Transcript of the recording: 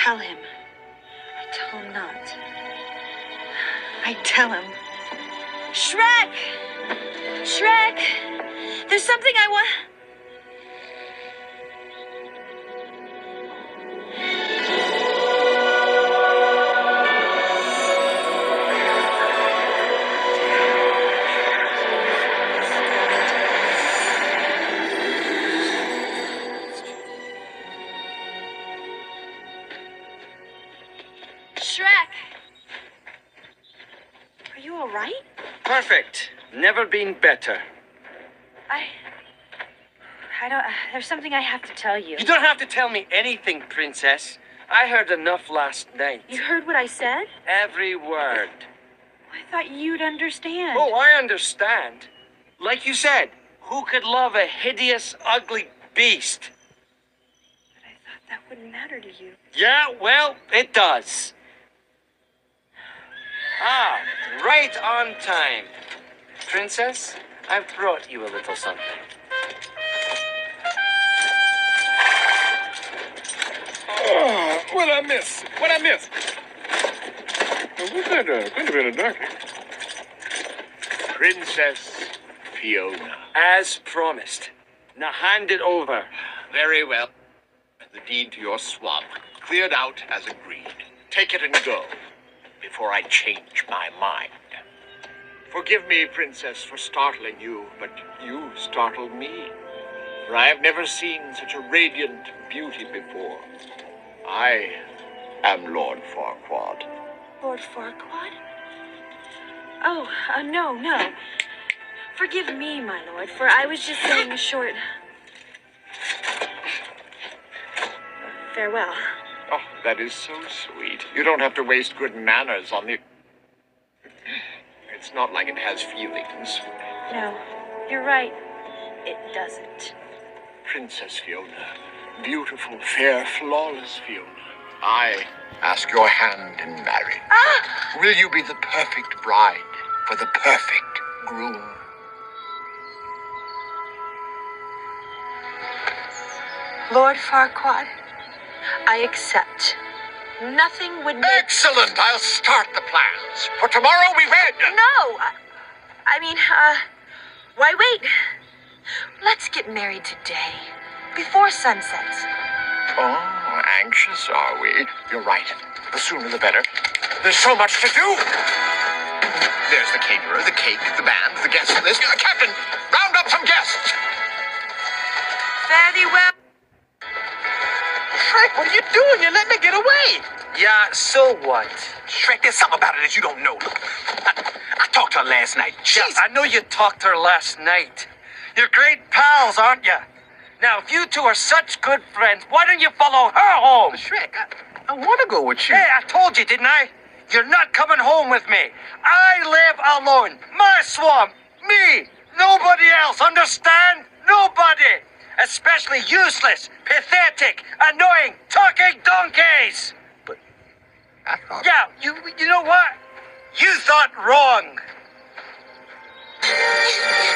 tell him. I tell him not. I tell him. Shrek! Shrek! There's something I want... Shrek! Are you all right? Perfect. Never been better. I don't... There's something I have to tell you. You don't have to tell me anything, Princess. I heard enough last night. You heard what I said? Every word. I thought you'd understand. Oh, I understand. Like you said, who could love a hideous, ugly beast? But I thought that wouldn't matter to you. Yeah, well, it does. Ah, right on time. Princess, I've brought you a little something. Oh, what'd I miss? What'd I miss? What's that? Kind of in a darkie. Princess Fiona. As promised. Now hand it over. Very well. The deed to your swamp cleared out as agreed. Take it and go before I change my mind. Forgive me, Princess, for startling you, but you startled me. For I have never seen such a radiant beauty before. I am Lord Farquaad. Lord Farquaad? Oh, no. Forgive me, my lord, for I was just saying a short... farewell. Oh, that is so sweet. You don't have to waste good manners on the... It's not like it has feelings. No, you're right. It doesn't. Princess Fiona. Beautiful, fair, flawless Fiona. I ask your hand in marriage. Ah! Will you be the perfect bride for the perfect groom? Lord Farquaad, I accept. Nothing would make... Excellent! I'll start the plans. For tomorrow we wed! No! Why wait? Let's get married today, before sunset. Oh, anxious are we? You're right. The sooner the better. There's so much to do! There's the caterer, the cake, the band, the guest list. Captain, round up some guests! Very well. Shrek, what are you doing? You let me get away. Yeah, so what? Shrek, there's something about it that you don't know. I talked to her last night. Yeah, I know you talked to her last night. You're great pals, aren't you? Now, if you two are such good friends, why don't you follow her home? Shrek, I want to go with you. Hey, I told you, didn't I? You're not coming home with me. I live alone. My swamp. Me. Nobody else. Understand? Nobody. Especially useless, pathetic, annoying, talking donkeys. But I thought... Yeah, you know what? You thought wrong.